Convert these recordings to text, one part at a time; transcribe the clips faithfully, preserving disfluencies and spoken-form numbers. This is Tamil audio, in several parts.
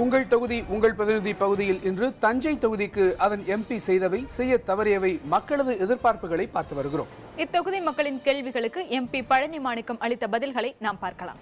உங்கள் தொகுதி உங்கள் பிரதிநிதி பகுதியில் இன்று தஞ்சை தொகுதிக்கு அதன் எம்பி செய்தவை செய்ய தவறியவை மக்களது எதிர்பார்ப்புகளை பார்த்து வருகிறோம். இத்தொகுதி மக்களின் கேள்விகளுக்கு எம்பி பழனி மாணிக்கம் அளித்த பதில்களை நாம் பார்க்கலாம்.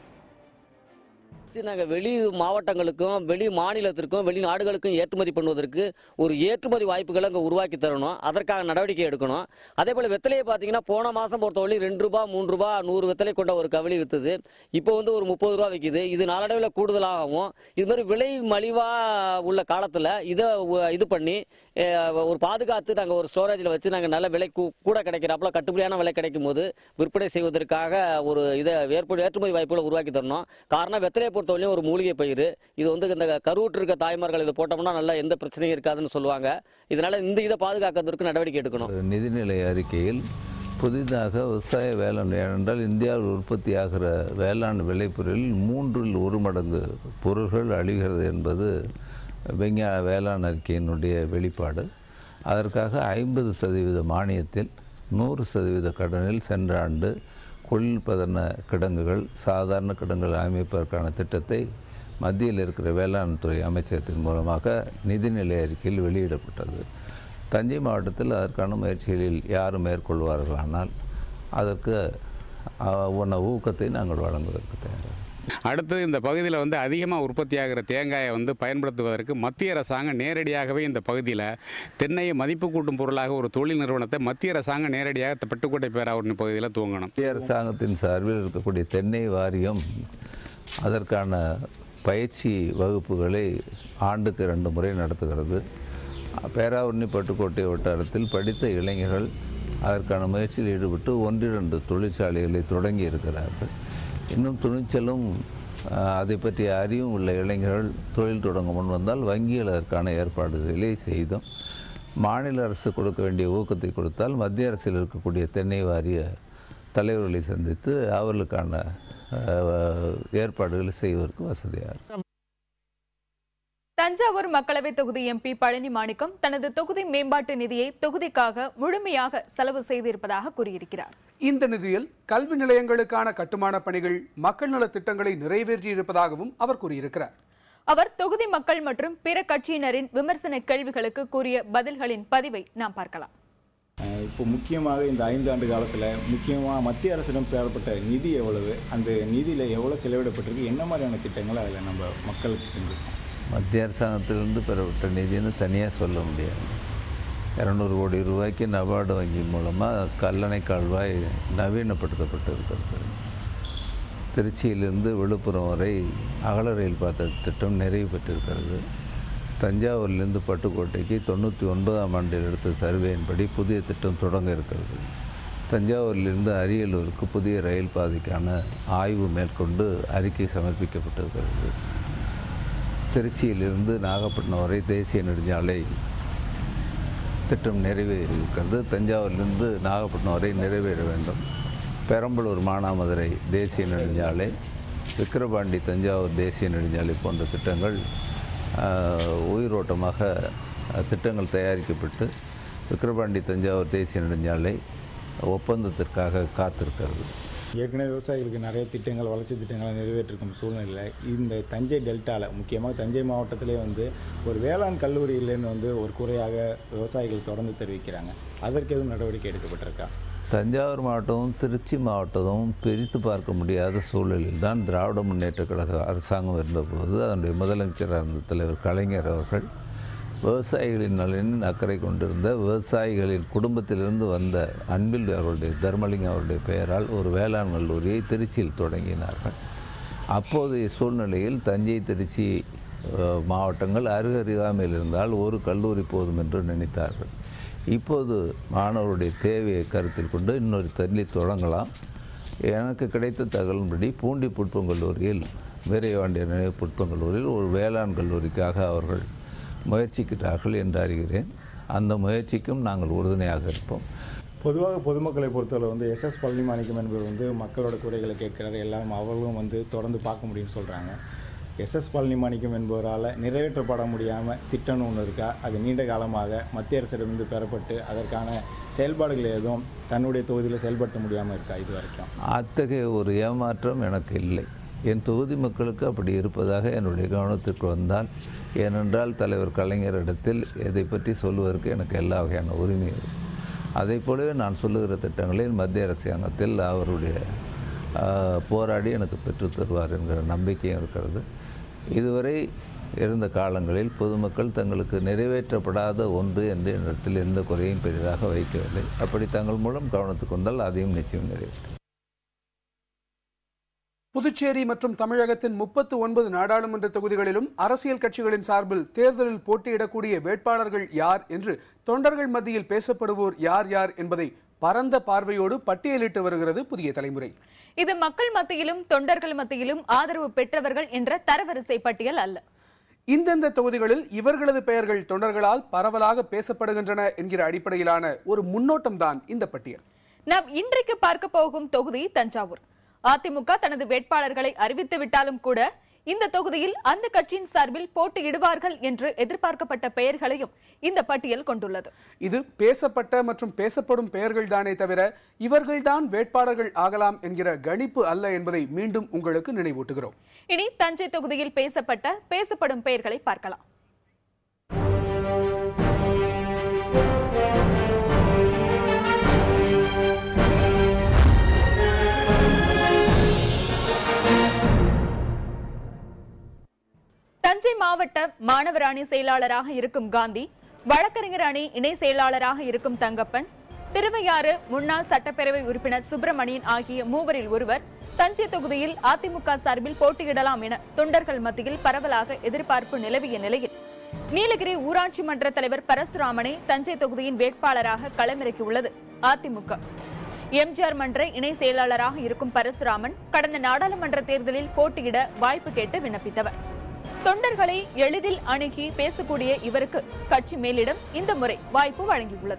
நாங்கள் வெளி மாவட்டங்களுக்கும் வெளி மாநிலத்திற்கும் வெளிநாடுகளுக்கும் ஏற்றுமதி பண்ணுவதற்கு ஒரு ஏற்றுமதி வாய்ப்புகளை அங்கே உருவாக்கி தரணும். அதற்காக நடவடிக்கை எடுக்கணும். அதே போல் வெத்தலையை பார்த்தீங்கன்னா போன மாதம் பொறுத்தவரை ரெண்டு ரூபா மூன்று ரூபா நூறு வெத்தலை கொண்ட ஒரு கவலி விற்றுது. இப்போ வந்து ஒரு முப்பது ரூபா விற்கிது. இது நாளடைவில் கூடுதலாகவும் இது மாதிரி விலை மலிவாக உள்ள காலத்தில் இதை இது பண்ணி ஒரு பாதுகாத்து நாங்கள் ஒரு ஸ்டோரேஜில் வச்சு நாங்கள் நல்ல விலை கூட கிடைக்கிறாப்புல கட்டுப்படியான விலை கிடைக்கும் போது விற்பனை செய்வதற்காக ஒரு இதை ஏற்ப ஏற்றுமதி வாய்ப்புகளை உருவாக்கி தரணும். காரணம் வெத்தலையை பொறுத்தவரையும் ஒரு மூலிகை பயிர். இது வந்து இந்த கருவுற்று இருக்க தாய்மார்கள் இதை போட்டோம்னா நல்லா எந்த பிரச்சனையும் இருக்காதுன்னு சொல்லுவாங்க. இதனால இந்த இதை பாதுகாக்கிறதுக்கு நடவடிக்கை எடுக்கணும். நிதிநிலை அறிக்கையில் புதிதாக விவசாய வேளாண் என்றால் இந்தியாவில் உற்பத்தியாகிற வேளாண் விளைபொருளில் மூன்றில் ஒரு மடங்கு பொருள்கள் அழிகிறது என்பது விஞ்ஞான வேளாண் அறிக்கையினுடைய வெளிப்பாடு. அதற்காக ஐம்பது சதவீத மானியத்தில் நூறு சதவீத கடனில் சென்ற ஆண்டு குளிர்பதன கிடங்குகள் சாதாரண கிடங்குகள் அமைப்பதற்கான திட்டத்தை மத்தியில் இருக்கிற வேளாண் துறை அமைச்சகத்தின் மூலமாக நிதிநிலை அறிக்கையில் வெளியிடப்பட்டது. தஞ்சை மாவட்டத்தில் அதற்கான முயற்சிகளில் யாரும் மேற்கொள்வார்களானால் அதற்கு உன்ன ஊக்கத்தை நாங்கள் வழங்குவதற்கு தயாராக. அடுத்து இந்த பகுதியில் வந்து அதிகமாக உற்பத்தியாகிற தேங்காயை வந்து பயன்படுத்துவதற்கு மத்திய அரசாங்கம் நேரடியாகவே இந்த பகுதியில் தென்னையை மதிப்பு கூட்டும் பொருளாக ஒரு தொழில் நிறுவனத்தை மத்திய அரசாங்கம் நேரடியாக பட்டுக்கோட்டை பேராவூரணி பகுதியில் துவங்கணும். மத்திய அரசாங்கத்தின் சார்பில் இருக்கக்கூடிய தென்னை வாரியம் அதற்கான பயிற்சி வகுப்புகளை ஆண்டுக்கு ரெண்டு முறை நடத்துகிறது. பேராவூரணி பட்டுக்கோட்டை வட்டாரத்தில் படித்த இளைஞர்கள் அதற்கான முயற்சியில் ஈடுபட்டு ஒன்றிரண்டு தொழிற்சாலைகளை தொடங்கி இருக்கிறார்கள். இன்னும் துணிச்சலும் அதை பற்றிய அறிவும் உள்ள இளைஞர்கள் தொழில் தொடங்க முன் வந்தால் வங்கிகள் அதற்கான ஏற்பாடுகளை செய்தோம். மாநில அரசு கொடுக்க வேண்டிய ஊக்கத்தை கொடுத்தால் மத்திய அரசில் இருக்கக்கூடிய தென்னை வாரிய தலைவர்களை சந்தித்து அவர்களுக்கான ஏற்பாடுகளை செய்வதற்கு வசதியாக இருக்கும். தஞ்சாவூர் மக்களவை தொகுதி எம்பி பழனி மாணிக்கம் தனது தொகுதி மேம்பாட்டு நிதியை தொகுதிக்காக முழுமையாக செலவு செய்திருப்பதாக கூறியிருக்கிறார். இந்த நிதியில் கல்வி நிலையங்களுக்கான கட்டுமான பணிகள் மக்கள் நல திட்டங்களை நிறைவேற்றியிருப்பதாகவும் அவர் கூறியிருக்கிறார். அவர் தொகுதி மக்கள் மற்றும் பிற கட்சியினரின் விமர்சன கேள்விகளுக்கு கூறிய பதில்களின் பதிவை நாம் பார்க்கலாம். இப்போ முக்கியமாக இந்த ஐந்து ஆண்டு காலத்தில் முக்கியமாக மத்திய அரசிடம் பெறப்பட்ட நிதி எவ்வளவு, அந்த நிதியில் எவ்வளோ செலவிடப்பட்டிருக்கு, என்ன மாதிரியான திட்டங்களை அதில் நம்ம மக்களுக்கு செஞ்சுருக்கோம். மத்திய அரசாங்கத்திலிருந்து பெறப்பட்ட நிதின்னு தனியாக சொல்ல முடியாது. இரநூறு கோடி ரூபாய்க்கு நபார்டு வங்கி மூலமாக கல்லணை கால்வாய் நவீனப்படுத்தப்பட்டு இருக்கிறது. திருச்சியிலிருந்து விழுப்புரம் வரை அகல ரயில் பாதை திட்டம் நிறைவு பெற்றிருக்கிறது. தஞ்சாவூரிலிருந்து பட்டுக்கோட்டைக்கு தொண்ணூற்றி ஒன்பதாம் ஆண்டில் எடுத்த சர்வேயின்படி புதிய திட்டம் தொடங்க இருக்கிறது. தஞ்சாவூரிலிருந்து அரியலூருக்கு புதிய ரயில் பாதைக்கான ஆய்வு மேற்கொண்டு அறிக்கை சமர்ப்பிக்கப்பட்டிருக்கிறது. திருச்சியிலிருந்து நாகப்பட்டினம் வரை தேசிய நெடுஞ்சாலை திட்டம் நிறைவேறியிருக்கிறது. தஞ்சாவூரிலிருந்து நாகப்பட்டினம் வரை நிறைவேற வேண்டும். பெரம்பலூர் மானாமதுரை தேசிய நெடுஞ்சாலை, விக்கிரபாண்டி தஞ்சாவூர் தேசிய நெடுஞ்சாலை போன்ற திட்டங்கள் உயிரோட்டமாக திட்டங்கள் தயாரிக்கப்பட்டு விக்கிரபாண்டி தஞ்சாவூர் தேசிய நெடுஞ்சாலை ஒப்பந்தத்திற்காக காத்திருக்கிறது. ஏற்கனவே விவசாயிகளுக்கு நிறைய திட்டங்கள் வளர்ச்சி திட்டங்களை நிறைவேற்றிருக்கும் சூழ்நிலையில் இந்த தஞ்சை டெல்டாவில் முக்கியமாக தஞ்சை மாவட்டத்திலே வந்து ஒரு வேளாண் கல்லூரி இல்லைன்னு வந்து ஒரு குறையாக விவசாயிகள் தொடர்ந்து தெரிவிக்கிறாங்க. அதற்கு எதுவும் நடவடிக்கை எடுக்கப்பட்டிருக்கா? தஞ்சாவூர் மாவட்டமும் திருச்சி மாவட்டமும் பிரித்து பார்க்க முடியாத சூழலில் தான் திராவிட முன்னேற்ற கழக அரசாங்கம் இருந்தபோது அதனுடைய முதலமைச்சராக இருந்த தலைவர் கலைஞர் அவர்கள் விவசாயிகளின் நலனின் அக்கறை கொண்டிருந்த விவசாயிகளின் குடும்பத்திலிருந்து வந்த அன்பில் அவருடைய தர்மலிங்கம் அவருடைய பெயரால் ஒரு வேளாண் கல்லூரியை திருச்சியில் தொடங்கினார்கள். அப்போதைய சூழ்நிலையில் தஞ்சை திருச்சி மாவட்டங்கள் அருகருகாமையில் இருந்தால் ஒரு கல்லூரி போதும் என்று நினைத்தார்கள். இப்போது மாணவருடைய தேவையை கருத்தில் கொண்டு இன்னொரு தள்ளி தொடங்கலாம். எனக்கு கிடைத்த தகவலின்படி பூண்டி புட்பம் கல்லூரியில் வீரவாண்டிய நினைவு புட்பம் கல்லூரியில் ஒரு வேளாண் கல்லூரிக்காக அவர்கள் முயற்சிக்கிறார்கள் என்று அறிகிறேன். அந்த முயற்சிக்கும் நாங்கள் உறுதுணையாக இருப்போம். பொதுவாக பொதுமக்களை பொறுத்தவரை வந்து எஸ் எஸ் பழனி மாணிக்கம் என்பவர் வந்து மக்களோட குறைகளை கேட்கிறார், எல்லாரும் அவர்களும் வந்து தொடர்ந்து பார்க்க முடியும்னு சொல்கிறாங்க. எஸ் எஸ் பழனி மாணிக்கம் என்பவரால் நிறைவேற்றப்பட முடியாமல் திட்டம்னு ஒன்று இருக்கா? அது நீண்ட காலமாக மத்திய அரசிடமிருந்து பெறப்பட்டு அதற்கான செயல்பாடுகளை எதுவும் தன்னுடைய தொகுதியில் செயல்படுத்த முடியாமல் இருக்கா இது வரைக்கும்? அத்தகைய ஒரு ஏமாற்றம் எனக்கு இல்லை. என் தொகுதி மக்களுக்கு அப்படி இருப்பதாக என்னுடைய கவனத்திற்கு வந்தால், ஏனென்றால் தலைவர் கலைஞரிடத்தில் இதை பற்றி சொல்வதற்கு எனக்கு எல்லா வகையான உரிமையும். அதை போலவே நான் சொல்லுகிற திட்டங்களில் மத்திய அரசாங்கத்தில் அவருடைய போராடி எனக்கு பெற்று தருவார் என்கிற நம்பிக்கையும் இருக்கிறது. இதுவரை இருந்த காலங்களில் பொதுமக்கள் தங்களுக்கு நிறைவேற்றப்படாத ஒன்று என்று இடத்தில் எந்த குறையும் பெரிதாக வைக்கவில்லை. அப்படி தங்கள் மூலம் கவனத்துக்கு வந்தால் அதையும் நிச்சயம் நிறைவேற்றும். புதுச்சேரி மற்றும் தமிழகத்தின் முப்பத்து ஒன்பது நாடாளுமன்ற தொகுதிகளிலும் அரசியல் கட்சிகளின் சார்பில் தேர்தலில் போட்டியிடக்கூடிய வேட்பாளர்கள் யார் என்று தொண்டர்கள் மத்தியில் பேசப்படுவோர் யார் யார் என்பதை பரந்த பார்வையோடு பட்டியலிட்டு வருகிறது புதிய தலைமுறை. இது மக்கள் மத்தியிலும் தொண்டர்கள் மத்தியிலும் ஆதரவு பெற்றவர்கள் என்ற தரவரிசை பட்டியல் அல்ல. இந்தந்த தொகுதிகளில் இவர்களது பெயர்கள் தொண்டர்களால் பரவலாக பேசப்படுகின்றன என்கிற அடிப்படையிலான ஒரு முன்னோட்டம் தான் இந்த பட்டியல். நாம் இன்றைக்கு பார்க்க போகும் தொகுதி தஞ்சாவூர். அதிமுக தனது வேட்பாளர்களை அறிவித்து விட்டாலும் கூட இந்த தொகுதியில் அந்த கட்சியின் சார்பில் போட்டியிடுவார்கள் என்று எதிர்பார்க்கப்பட்ட பெயர்களையும் இந்த பட்டியல் கொண்டுள்ளது. இது பேசப்பட்ட மற்றும் பேசப்படும் பெயர்கள் தானே தவிர இவர்கள்தான் வேட்பாளர்கள் ஆகலாம் என்கிற கணிப்பு அல்ல என்பதை மீண்டும் உங்களுக்கு நினைவூட்டுகிறோம். இனி தஞ்சை தொகுதியில் பேசப்பட்ட பேசப்படும் பெயர்களை பார்க்கலாம். தஞ்சை மாவட்ட மாணவர் அணி செயலாளராக இருக்கும் காந்தி, வழக்கறிஞர் அணி இணை செயலாளராக இருக்கும் தங்கப்பன், திருவையாறு முன்னாள் சட்டப்பேரவை உறுப்பினர் சுப்பிரமணியன் ஆகிய மூவரில் ஒருவர் தஞ்சை தொகுதியில் அதிமுக சார்பில் போட்டியிடலாம் என தொண்டர்கள் மத்தியில் பரவலாக எதிர்பார்ப்பு நிலவிய நிலையில் நீலகிரி ஊராட்சி மன்ற தலைவர் பரசுராமனை தஞ்சை தொகுதியின் வேட்பாளராக களமிறக்கியுள்ளது அதிமுக. எம்ஜிஆர் மன்ற இணை செயலாளராக இருக்கும் பரசுராமன் கடந்த நாடாளுமன்ற தேர்தலில் போட்டியிட வாய்ப்பு கேட்டு விண்ணப்பித்தவர். தொண்டர்களை எளிதில் அணுகி பேசக்கூடிய இவருக்கு கட்சி மேலிடம் இந்த முறை வாய்ப்பு வழங்கியுள்ளது.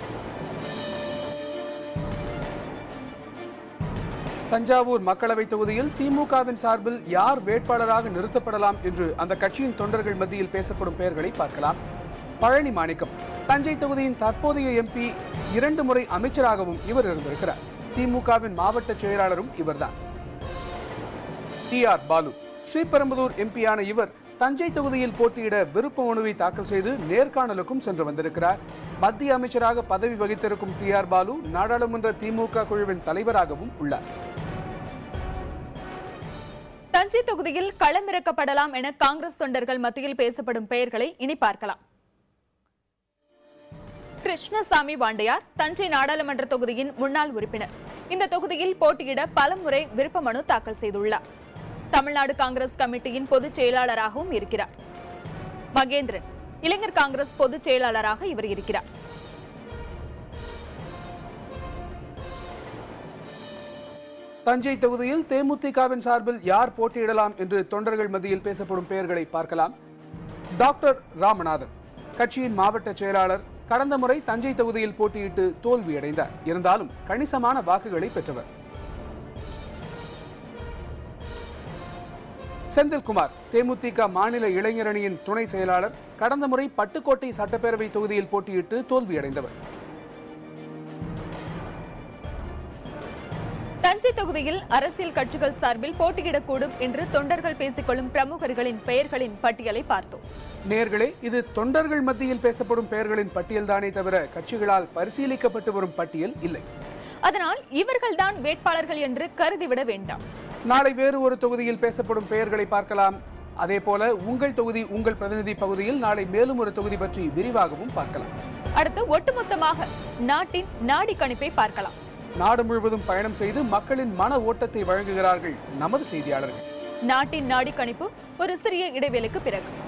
தஞ்சாவூர் மக்களவை தொகுதியில் திமுகவின் சார்பில் யார் வேட்பாளராக நிறுத்தப்படலாம் என்று அந்த கட்சியின் தொண்டர்கள் மத்தியில் பேசப்படும் பெயர்களை பார்க்கலாம். பழனி மாணிக்கம் தஞ்சை தொகுதியின் தற்போதைய எம்பி, இரண்டு முறை அமைச்சராகவும் இவர் இருந்திருக்கிறார். திமுகவின் மாவட்ட செயலாளரும் இவர்தான். டி ஆர் பாலு ஸ்ரீபெரும்புதூர் எம்பியான இவர் தஞ்சை தொகுதியில் போட்டியிட விருப்ப மனுவை தாக்கல் செய்து நேர்காணலுக்கும் சென்று வந்திருக்கிறார். மத்திய அமைச்சராக பதவி வகித்திருக்கும் டி ஆர் பாலு நாடாளுமன்ற திமுக குழுவின் தலைவராகவும் உள்ளார். தஞ்சை தொகுதியில் களமிறக்கப்படலாம் என காங்கிரஸ் தொண்டர்கள் மத்தியில் பேசப்படும் பெயர்களை இனி பார்க்கலாம். கிருஷ்ணசாமி வாண்டையார் தஞ்சை நாடாளுமன்ற தொகுதியின் முன்னாள் உறுப்பினர். இந்த தொகுதியில் போட்டியிட பலமுறை விருப்ப மனு தாக்கல் செய்துள்ளார். தமிழ்நாடு காங்கிரஸ் கமிட்டியின் பொதுச் செயலாளராகவும் இருக்கிறார். மகேந்திரன் இளைஞர் காங்கிரஸ் பொதுச் செயலாளராக இவர் இருக்கிறார். தஞ்சை தொகுதியில் தேமுதிகவின் சார்பில் யார் போட்டியிடலாம் என்று தொண்டர்கள் மத்தியில் பேசப்படும் பெயர்களை பார்க்கலாம். டாக்டர் ராமநாதன் கட்சியின் மாவட்ட செயலாளர், கடந்த முறை தஞ்சை தொகுதியில் போட்டியிட்டு தோல்வியடைந்தார். இருந்தாலும் கணிசமான வாக்குகளை பெற்றவர். செந்தில்குமார் தேமுதிக மாநில இளைஞரணியின் துணை செயலாளர், கடந்த முறை பட்டுக்கோட்டை சட்டப்பேரவை தொகுதியில் போட்டியிட்டு தோல்வியடைந்தவர். தஞ்சை தொகுதியில் அரசியல் கட்சிகள் சார்பில் போட்டியிடக்கூடும் என்று தொண்டர்கள் பேசிக்கொள்ளும் பிரமுகர்களின் பெயர்களின் பட்டியலை பார்த்தோம். நேர்களே, இது தொண்டர்கள் மத்தியில் பேசப்படும் பெயர்களின் பட்டியல் தானே தவிர கட்சிகளால் பரிசீலிக்கப்பட்டு வரும் பட்டியல் இல்லை. அதனால் இவர்கள்தான் வேட்பாளர்கள் என்று கருதிவிட வேண்டாம். நாளை வேறு ஒரு தொகுதியில் பேசப்படும் பெயர்களை பார்க்கலாம். அதே போல உங்கள் தொகுதி உங்கள் பிரதிநிதி பகுதியில் நாளை மேலும் ஒரு தொகுதி பற்றி விரிவாகவும் பார்க்கலாம். அடுத்து ஒட்டுமொத்தமாக நாட்டின் நாடி கணிப்பை பார்க்கலாம். நாடு முழுவதும் பயணம் செய்து மக்களின் மன ஓட்டத்தை வழங்குகிறார்கள் நமது செய்தியாளர்கள். நாட்டின் நாடி கணிப்பு ஒரு சிறிய இடைவேளைக்கு பிறகு.